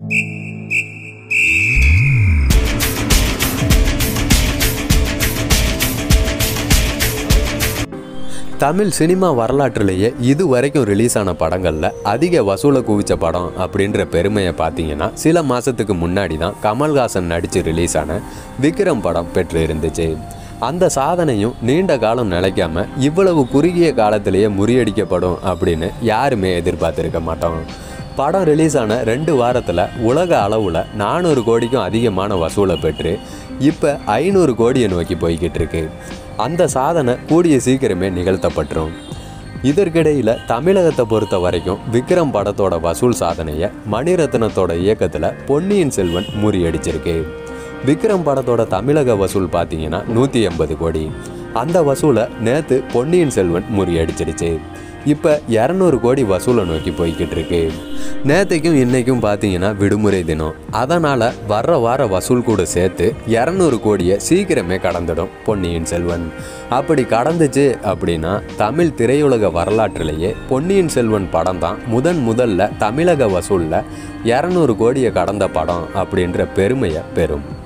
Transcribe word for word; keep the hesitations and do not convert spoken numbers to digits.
Tamil cinema வரலாற்றிலேயே இது வரைக்கும் ரிலீஸ் ஆன படங்களில் அதிக வசூலை குவிச்ச படம் அப்படின்ற பெருமையை பார்த்தீங்கன்னா சில மாதத்துக்கு முன்னாடி தான் கமல்ஹாசன் நடித்து ரிலீஸ் ஆன விக்ரம் படம் பெற்று இருந்துச்சு. அந்த சாதனையும் நீண்ட காலம் நிலைக்காம இவ்வளவு குறுகிய காலத்திலேயே முறியடிக்கப்படும் அப்படின்னு யாருமே எதிர்பார்த்துருக்க மாட்டோம். படம் ரிலீஸ் ஆன ரெண்டு வாரத்தில் உலக அளவில் நானூறு கோடிக்கும் அதிகமான வசூலை பெற்று இப்போ ஐநூறு கோடியை நோக்கி போய்கிட்டு இருக்கு. அந்த சாதனை கூடிய சீக்கிரமே நிகழ்த்தப்பட்டுரும். இதற்கிடையில் தமிழகத்தை பொறுத்த வரைக்கும் விக்ரம் படத்தோட வசூல் சாதனையை மணிரத்னத்தோட இயக்கத்தில் பொன்னியின் செல்வன் முறியடிச்சிருக்கு. விக்ரம் படத்தோட தமிழக வசூல் பார்த்தீங்கன்னா நூற்றி எண்பது கோடி. அந்த வசூலை நேற்று பொன்னியின் செல்வன் முறியடிச்சிருச்சு. இப்போ இரநூறு கோடி வசூலை நோக்கி போய்கிட்டு இருக்கு. நேற்றுக்கும் இன்றைக்கும் பார்த்தீங்கன்னா விடுமுறை தினம். அதனால் வர்ற வார வசூல் கூட சேர்த்து இரநூறு கோடியை சீக்கிரமே கடந்துடும் பொன்னியின் செல்வன். அப்படி கடந்துச்சு அப்படின்னா தமிழ் திரையுலக வரலாற்றிலேயே பொன்னியின் செல்வன் படம் தான் முதன் முதல்ல தமிழக வசூலில் இரநூறு கோடியை கடந்த படம் அப்படின்ற பெருமையை பெறும்.